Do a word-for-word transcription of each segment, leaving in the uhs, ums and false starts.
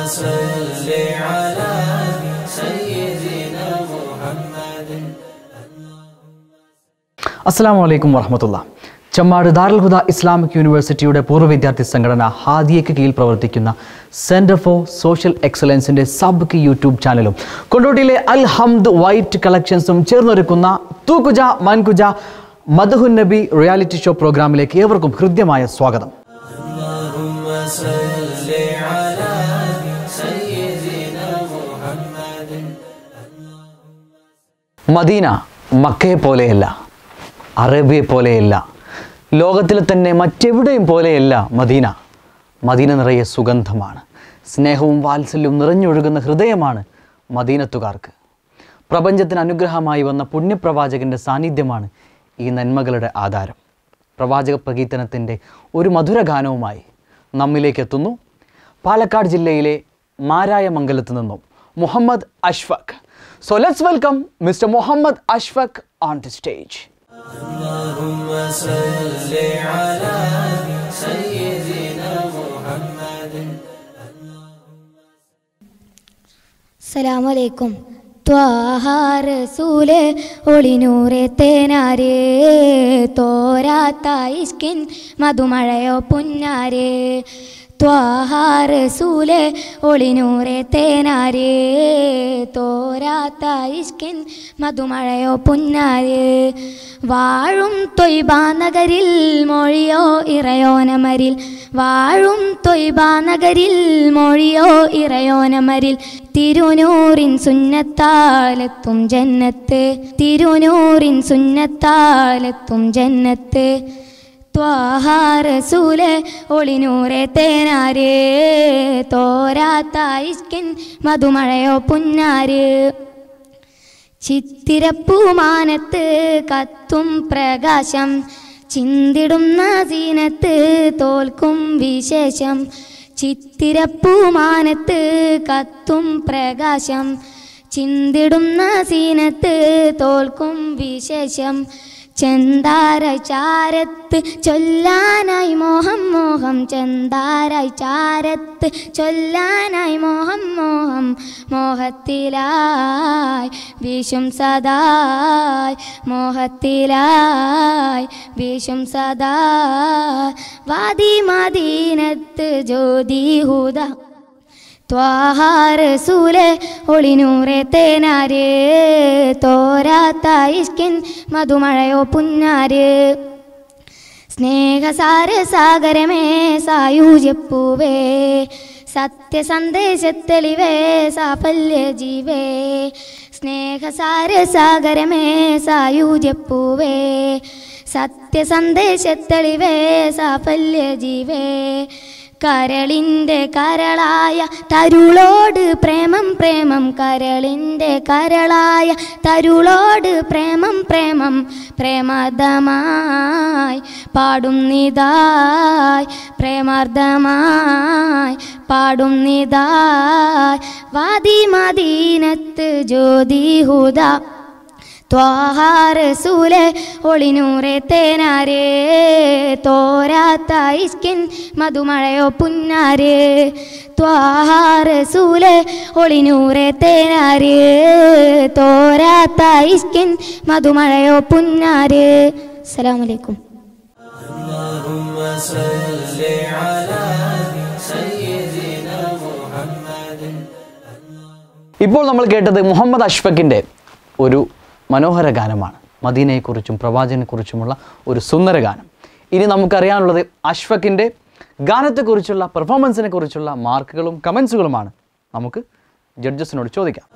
صل على سيدنا محمد. അസ്സലാമു അലൈക്കും വറഹ്മത്തുള്ളാഹി. ചമ്മാട് ദാറുൽ ഹുദ ഇസ്ലാമിക് യൂണിവേഴ്സിറ്റിയുടെ പൂർവ്വ വിദ്യാർത്ഥി സംഘടന ഹാദിയയ്ക്ക് കീഴിൽ പ്രവർത്തിക്കുന്ന സെന്റർ ഫോർ സോഷ്യൽ എക്സലൻസിന്റെ സബ്കി യൂട്യൂബ് ചാനലും കൊണ്ടോട്ടിയിലെ അൽ ഹംദ് വൈറ്റ് കളക്ഷൻസും ചേർന്നൊരുക്കുന്ന തൂക്കുജ മൻകുജ മദ്ഹുൻ നബി റിയാലിറ്റി ഷോ പ്രോഗ്രാമിലേക്ക് ഏവർക്കും ഹൃദ്യമായ സ്വാഗതം. മദീന മക്കയെ പോലെയല്ല, അറേബ്യയെ പോലെയല്ല, ലോകത്തിലെ തന്നെ മറ്റെവിടെയും പോലെയല്ല മദീന. മദീന നിറയെ സുഗന്ധമാണ്, സ്നേഹവും വാത്സല്യവും നിറഞ്ഞൊഴുകുന്ന ഹൃദയമാണ് മദീനത്തുകാർക്ക്. പ്രപഞ്ചത്തിന് അനുഗ്രഹമായി വന്ന പുണ്യപ്രവാചകൻ്റെ സാന്നിധ്യമാണ് ഈ നന്മകളുടെ ആധാരം. പ്രവാചക പ്രകീർത്തനത്തിൻ്റെ ഒരു മധുരഗാനവുമായി നമ്മിലേക്ക് എത്തുന്നു പാലക്കാട് ജില്ലയിലെ മാരായമംഗലത്ത് നിന്നും Muhammad Ashfaq. So let's welcome Mister Muhammad Ashfaq on the stage. Allahumma salli ala sayyidina Muhammadin. Assalamu alaikum. Taha റസൂലേ ഒളിനൂറേ തേനാരേ തോരാത്ത ഇഷ്കിൻ മധുമഴയോ പുന്നാരേ. ത്വാഹാ റസൂലേ ഒളിനൂറേ തേനാരേ തോരാത്ത ഇഷ്കിൻ മധുമഴയോ പുന്നാരേ. വാഴും തൊയ്ബാ നഗരിൽ മൊഴിയോ ഇറയോനമരിൽ, വാഴും തൊയ്ബാ നഗരിൽ മൊഴിയോ ഇറയോനമരിൽ. തിരുനൂറിൻ സുന്നത്താലെത്തും ജന്നത്ത്, തിരുനൂറിൻ സുന്നത്താലെത്തും ജന്നത്ത്. ത്വാഹാ റസൂലേ ഒളിനൂറേ തേനാരേ തോരാത്ത ഇഷ്കിൻ മധുമഴയോ പുന്നാര്. ചിത്തിരപ്പൂമാനത്ത് കത്തും പ്രകാശം, ചിന്തിടുന്ന സീനത്ത് തോൽക്കും വിശേഷം. ചിത്തിരപ്പൂമാനത്ത് കത്തും പ്രകാശം, ചിന്തിടുന്ന സീനത്ത് തോൽക്കും വിശേഷം. ചെന്താരായി ചാരത്ത് ചൊല്ലാനായി മോഹം മോഹം, ചെന്താരായി ചാരത്ത് ചൊല്ലാനായി മോഹം മോഹം. മോഹത്തിലായി വീശും സദായ്, മോഹത്തിലായി വീശും സദായ്. വാദി മദീനത്ത് ജ്യോതി ഹുദ. ത്വാഹാ റസൂലേ ഒളിനൂറേ തേനാരേ തോരാത്ത ഇഷ്കിൻ മധുമഴയോ പുന്നാര്. സ്നേഹസാര സാഗരമേ സായൂജ്യപ്പൂവേ സത്യസന്ദേശത്തെളിവേ സാഫല്യ ജീവേ. സ്നേഹസാര സാഗരമേ സായൂജ്യപ്പൂവേ സത്യസന്ദേശത്തെളിവേ സാഫല്യ ജീവേ. കരളിൻ്റെ കരളായ തരുളോട് പ്രേമം പ്രേമം, കരളിൻ്റെ കരളായ തരുളോട് പ്രേമം പ്രേമം. പ്രേമാർദ്ദമായി പാടും നിതായ്, പ്രേമാർദ്ദമായി പാടും നിതായ്. വാദി മദീനത്ത് ജ്യോതി ഹുദ. ത്വാഹാ റസൂലേ ഒളിനൂറേ തേനാരേ തോരാത്ത ഇഷ്കിൻ മധുമഴയോ പുന്നാരേ. ത്വാഹാ റസൂലേ ഒളിനൂറേ തേനാരേ തോരാത്ത ഇഷ്കിൻ മധുമഴയോ പുന്നാരേ. അസ്സലാമു അലൈക്കും. Allahumma salli ala sayyidina Muhammadin. ഇപ്പോൾ നമ്മൾ കേട്ടത് മുഹമ്മദ് അഷ്ഫഖിൻ്റെ ഒരു മനോഹര ഗാനമാണ്. മദീനയെക്കുറിച്ചും പ്രവാചകനെക്കുറിച്ചുമുള്ള ഒരു സുന്ദര ഗാനം. ഇനി നമുക്കറിയാനുള്ളത് അഷ്ഫഖിൻ്റെ ഗാനത്തെക്കുറിച്ചുള്ള പെർഫോമൻസിനെ കുറിച്ചുള്ള മാർക്കുകളും കമൻസുകളുമാണ്. നമുക്ക് ജഡ്ജസിനോട് ചോദിക്കാം.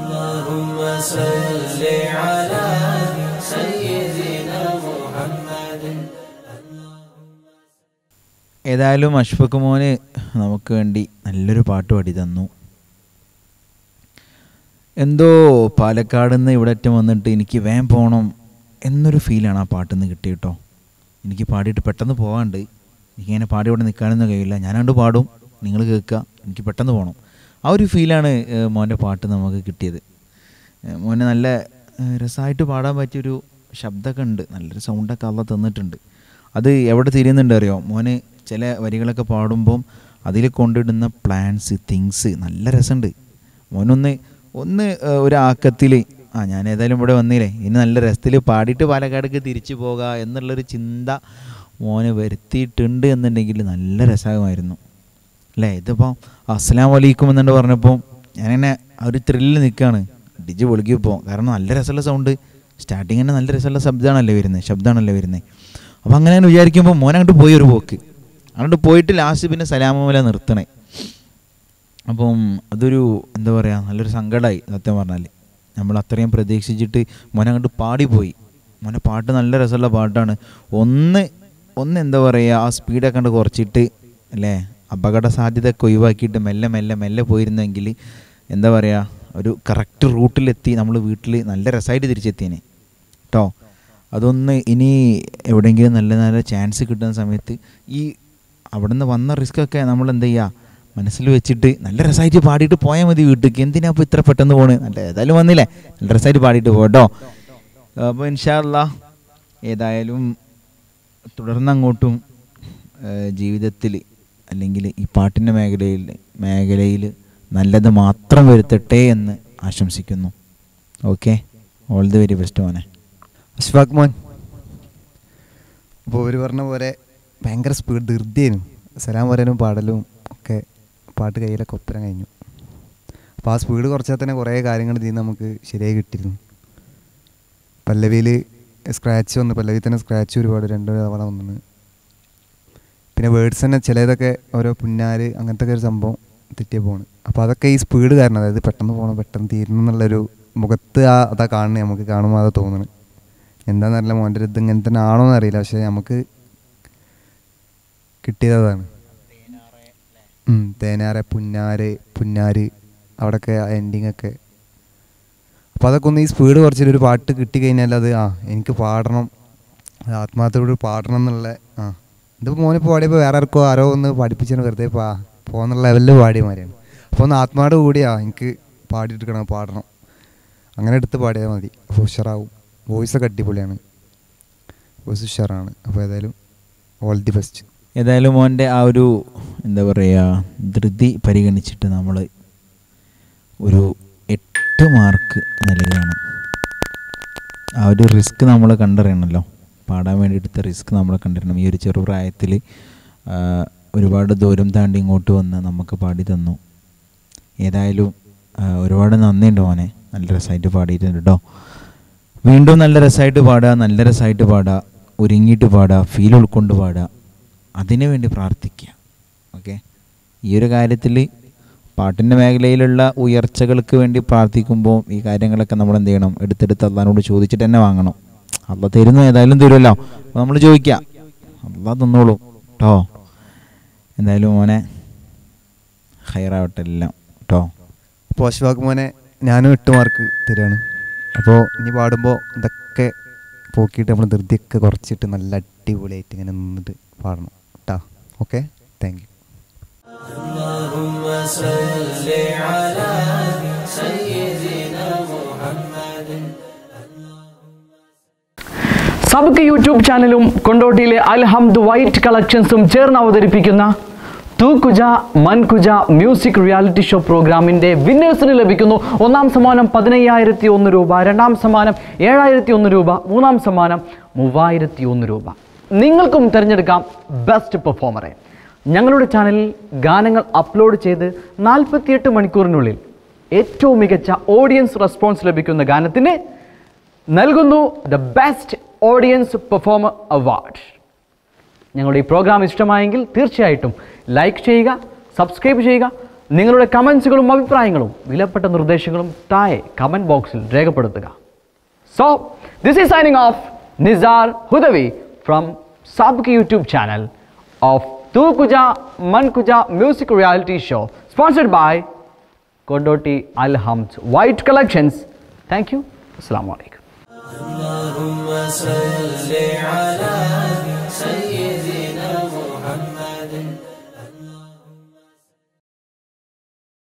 ഏതായാലും അഷ്ഫഖ് മോന് നമുക്ക് വേണ്ടി നല്ലൊരു പാട്ട് പാടി തന്നു. എന്തോ പാലക്കാട് നിന്ന് ഇവിടെ അറ്റം വന്നിട്ട് എനിക്ക് വേഗം പോകണം എന്നൊരു ഫീലാണ് ആ പാട്ടിൽ നിന്ന് കിട്ടിയ കേട്ടോ. എനിക്ക് പാടിയിട്ട് പെട്ടെന്ന് പോകാണ്ട്, എനിക്കിങ്ങനെ പാടി ഇവിടെ നിൽക്കാനൊന്നും കഴിയില്ല. ഞാനാണ്ട് പാടും, നിങ്ങൾ കേൾക്കുക, എനിക്ക് പെട്ടെന്ന് പോകണം. ആ ഒരു ഫീലാണ് മോൻ്റെ പാട്ട് നമുക്ക് കിട്ടിയത്. മോനെ നല്ല രസമായിട്ട് പാടാൻ പറ്റിയൊരു ശബ്ദമൊക്കെ ഉണ്ട്, നല്ലൊരു സൗണ്ടൊക്കെ അള്ള തന്നിട്ടുണ്ട്. അത് എവിടെ തിരിയുന്നുണ്ട് അറിയോ മോന്? ചില വരികളൊക്കെ പാടുമ്പം അതിൽ കൊണ്ടിടുന്ന പ്ലാൻസ് തിങ്സ് നല്ല രസമുണ്ട്. മോനൊന്ന് ഒന്ന് ഒരു ആക്കത്തിൽ ആ ഞാൻ ഏതായാലും ഇവിടെ വന്നില്ലേ, ഇനി നല്ല രസത്തിൽ പാടിയിട്ട് പാലക്കാടേക്ക് തിരിച്ചു പോകുക എന്നുള്ളൊരു ചിന്ത മോനെ വരുത്തിയിട്ടുണ്ട് എന്നുണ്ടെങ്കിൽ നല്ല രസമായിരുന്നു അല്ലേ. ഇതിപ്പോൾ അസ്സലാമു അലൈക്കും എന്നുണ്ട് പറഞ്ഞപ്പോൾ ഞാനിങ്ങനെ ആ ഒരു ത്രില്ലിൽ നിൽക്കുകയാണ്, ഡിജ് പൊളിക്കിപ്പോൾ. കാരണം നല്ല രസമുള്ള സൗണ്ട്, സ്റ്റാർട്ടിങ് തന്നെ നല്ല രസമുള്ള ശബ്ദമാണല്ലേ വരുന്നത് ശബ്ദമാണല്ലേ വരുന്നത് അപ്പോൾ അങ്ങനെ ഞാൻ വിചാരിക്കുമ്പോൾ മോൻ അങ്ങോട്ട് പോയി ഒരു പോക്ക്, അങ്ങോട്ട് പോയിട്ട് ലാസ്റ്റ് പിന്നെ സലാമുല നിർത്തണേ. അപ്പം അതൊരു എന്താ പറയുക നല്ലൊരു സങ്കടമായി സത്യം പറഞ്ഞാൽ. നമ്മൾ അത്രയും പ്രതീക്ഷിച്ചിട്ട് മോനെ അങ്ങോട്ട് പാടിപ്പോയി. മോനെ പാട്ട് നല്ല രസമുള്ള പാട്ടാണ്. ഒന്ന് ഒന്ന് എന്താ പറയുക ആ സ്പീഡൊക്കെ കണ്ട് കുറച്ചിട്ട് അല്ലേ, അപകട സാധ്യതയൊക്കെ ഒഴിവാക്കിയിട്ട് മെല്ലെ മെല്ലെ മെല്ലെ പോയിരുന്നെങ്കിൽ എന്താ പറയുക ഒരു കറക്റ്റ് റൂട്ടിലെത്തി നമ്മൾ വീട്ടിൽ നല്ല രസമായിട്ട് തിരിച്ചെത്തിയേനെ കേട്ടോ. അതൊന്ന് ഇനി എവിടെയെങ്കിലും നല്ല നല്ല ചാൻസ് കിട്ടുന്ന സമയത്ത് ഈ അവിടെ നിന്ന് വന്ന റിസ്ക്കൊക്കെ നമ്മൾ എന്ത് ചെയ്യുക മനസ്സിൽ വെച്ചിട്ട് നല്ല രസമായിട്ട് പാടിയിട്ട് പോയാൽ മതി വീട്ടിലേക്ക്. എന്തിനാ അപ്പോൾ ഇത്ര പെട്ടെന്ന് പോണ്, നല്ല ഏതായാലും വന്നില്ലേ നല്ല രസമായിട്ട് പാടിയിട്ട് പോട്ടോ. അപ്പോൾ ഇൻഷാ അല്ലാഹ് ഏതായാലും തുടർന്നങ്ങോട്ടും ജീവിതത്തിൽ അല്ലെങ്കിൽ ഈ പാട്ടിൻ്റെ മേഖലയിൽ മേഖലയിൽ നല്ലത് മാത്രം വരുത്തട്ടെ എന്ന് ആശംസിക്കുന്നു. Okay, all the very best മോനെ. അഷ്ഫാഖ് മോൻ അപ്പോൾ അവർ പറഞ്ഞ പോലെ ഭയങ്കര സ്പീഡ് ധൃതിയായിരുന്നു. സലാം പറയാനും പാടലും ഒക്കെ പാട്ട് കയ്യിലൊക്കെ ഒപ്പരം കഴിഞ്ഞു. അപ്പോൾ ആ സ്പീഡ് കുറച്ചാൽ തന്നെ കുറേ കാര്യങ്ങൾ ഇതിൽ നമുക്ക് ശരിയായി കിട്ടിയിരുന്നു. പല്ലവിയിൽ സ്ക്രാച്ച് വന്നു, പല്ലവി തന്നെ സ്ക്രാച്ച് ഒരുപാട് രണ്ട് തവണ വന്നു. പിന്നെ വേർഡ്സ് തന്നെ ചിലതൊക്കെ ഓരോ പുന്നാര് അങ്ങനത്തെ ഒക്കെ ഒരു സംഭവം തെറ്റിയ പോണ്. അപ്പോൾ അതൊക്കെ ഈ സ്പീഡ് കാരണം, അതായത് പെട്ടെന്ന് പോകണം പെട്ടെന്ന് തീരണം എന്നുള്ളൊരു മുഖത്ത് ആ അതാ കാണുന്നത്, നമുക്ക് കാണുമ്പോൾ അതാ തോന്നുന്നത്. എന്താണെന്നറിയില്ല മോൻ്റെ ഒരു ഇത് ഇങ്ങനെ തന്നെ ആണോ എന്നറിയില്ല, പക്ഷേ നമുക്ക് കിട്ടിയതാണ്. തേനാറ് പുന്നാര് പുന്നാര് അവിടെയൊക്കെ എൻഡിങ് ഒക്കെ. അപ്പോൾ അതൊക്കെ ഒന്ന് ഈ സ്പീഡ് കുറച്ചിട്ട് ഒരു പാട്ട് കിട്ടിക്കഴിഞ്ഞാൽ അത് ആ എനിക്ക് പാടണം, ആത്മാർത്ഥത്തോട് പാടണം എന്നുള്ള ആ ഇതിപ്പോൾ മോനിപ്പോൾ പാടിയപ്പോൾ വേറെ ആർക്കോ ആരോ ഒന്ന് പഠിപ്പിച്ചാൽ വെറുതെ പാ പോകുന്ന ലെവലിൽ പാടിയ മാതിരിയാണ്. അപ്പോൾ ഒന്ന് ആത്മാട് കൂടിയാ എനിക്ക് പാടിയെടുക്കണം പാടണം അങ്ങനെ എടുത്ത് പാടിയാൽ മതി. അപ്പോൾ ഉഷാറാവും. വോയിസൊക്കെ അടിപൊളിയാണ്, വോയിസ് ഉഷാറാണ്. അപ്പോൾ ഏതായാലും ഓൾ ദി ബെസ്റ്റ്. ഏതായാലും മോൻ്റെ ആ ഒരു എന്താ പറയുക ധൃതി പരിഗണിച്ചിട്ട് നമ്മൾ ഒരു എട്ട് മാർക്ക് നൽകുകയാണ്. ആ ഒരു റിസ്ക് നമ്മൾ കണ്ടറിയണമല്ലോ, പാടാൻ വേണ്ടി എടുത്ത റിസ്ക് നമ്മൾ കണ്ടിരണം. ഈ ഒരു ചെറുപ്രായത്തിൽ ഒരുപാട് ദൂരം താണ്ടി ഇങ്ങോട്ട് വന്ന് നമുക്ക് പാടി തന്നു. ഏതായാലും ഒരുപാട് നന്ദിയുണ്ട് മോനെ, നല്ല രസമായിട്ട് പാടിയിട്ടുണ്ട് കേട്ടോ. വീണ്ടും നല്ല രസമായിട്ട് പാടുക, നല്ല രസമായിട്ട് പാടുക, ഒരുങ്ങിയിട്ട് പാടുക, ഫീൽ ഉൾക്കൊണ്ട് പാടുക, അതിനു വേണ്ടി പ്രാർത്ഥിക്കുക. ഓക്കെ, ഈ ഒരു കാര്യത്തിൽ പാട്ടിൻ്റെ മേഖലയിലുള്ള ഉയർച്ചകൾക്ക് വേണ്ടി പ്രാർത്ഥിക്കുമ്പോൾ ഈ കാര്യങ്ങളൊക്കെ നമ്മൾ എന്ത് ചെയ്യണം, എടുത്തെടുത്ത് അള്ളാഹിനോട് ചോദിച്ചിട്ട് തന്നെ വാങ്ങണം. അള്ളാഹ് തരുന്നു, ഏതായാലും തരുമല്ലോ, അപ്പോൾ നമ്മൾ ചോദിക്കുക, അള്ളാഹ് തന്നോളൂ കേട്ടോ. എന്തായാലും മോനെ ഹൈറാവട്ടെ എല്ലാം കേട്ടോ. അപ്പോൾ അഷ്ഫാഖ് മോനെ ഞാനും എട്ട് മാർക്ക് തരികയാണ്. അപ്പോൾ ഇനി പാടുമ്പോൾ ഇതൊക്കെ പോക്കിയിട്ട് നമ്മൾ ധൃതിയൊക്കെ കുറച്ചിട്ട് നല്ല അടിപൊളിയായിട്ട് ഇങ്ങനെ നിന്നിട്ട് പാടണം കേട്ടോ. Okay, thank you. Sabki YouTube ചാനലും കൊണ്ടോട്ടിയിലെ അൽഹംദ് വൈറ്റ് കളക്ഷൻസും ചേർന്ന് അവതരിപ്പിക്കുന്ന തൂക്കുജ മൻകുജ മ്യൂസിക് റിയാലിറ്റി ഷോ പ്രോഗ്രാമിൻ്റെ വിന്നേഴ്സിന് ലഭിക്കുന്നു ഒന്നാം സമ്മാനം പതിനയ്യായിരത്തി ഒന്ന് രൂപ, രണ്ടാം സമ്മാനം ഏഴായിരത്തി ഒന്ന് രൂപ, മൂന്നാം സമ്മാനം മൂവായിരത്തി ഒന്ന് രൂപ. നിങ്ങൾക്കും തിരഞ്ഞെടുക്കാം ബെസ്റ്റ് പെർഫോമറെ. ഞങ്ങളുടെ ചാനലിൽ ഗാനങ്ങൾ അപ്ലോഡ് ചെയ്ത് നാൽപ്പത്തിയെട്ട് മണിക്കൂറിനുള്ളിൽ ഏറ്റവും മികച്ച ഓഡിയൻസ് റെസ്പോൺസ് ലഭിക്കുന്ന ഗാനത്തിന് നൽകുന്നു the best audience performer award. ഞങ്ങളുടെ ഈ പ്രോഗ്രാം ഇഷ്ടമായെങ്കിൽ തീർച്ചയായിട്ടും ലൈക്ക് ചെയ്യുക, സബ്സ്ക്രൈബ് ചെയ്യുക. നിങ്ങളുടെ കമൻസുകളും അഭിപ്രായങ്ങളും വിലപ്പെട്ട നിർദ്ദേശങ്ങളും താഴെ കമൻറ്റ് ബോക്സിൽ രേഖപ്പെടുത്തുക. So this is signing off Nisar Hudawi from Sabki YouTube channel of തൂക്കുജ മൻകുജ music reality show sponsored by Kondotty Alhamd white collections. Thank you. അസ്സലാമു അലൈക്കും. اللهم صل على